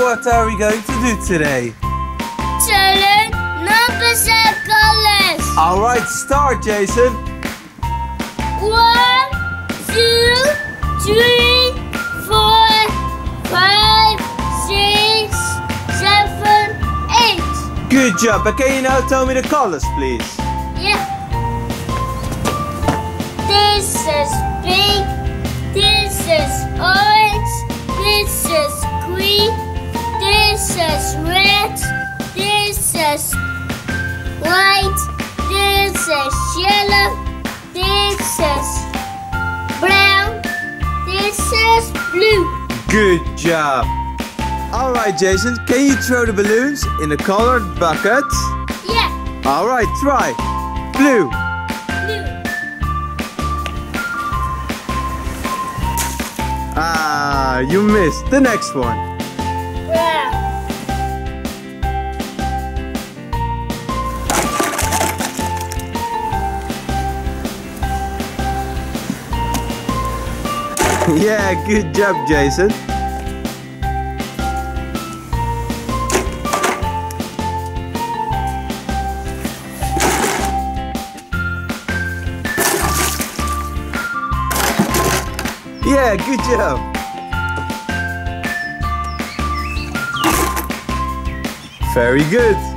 what are we going to do today? Children, numbers and colors. Alright, start, Jason. 1, 2, 3, 4, 5, 6, 7, 8. Good job. But can you now tell me the colors, please? Yeah. This is pink. This is orange. This is green. This is red. This is white. This is yellow. This is brown. This is blue. Good job. Alright, Jason, can you throw the balloons in the colored bucket? Yeah. Alright, try. Blue. Blue. Ah, you missed. The next one. Brown. Yeah, good job, Jason. Yeah, good job. Very good.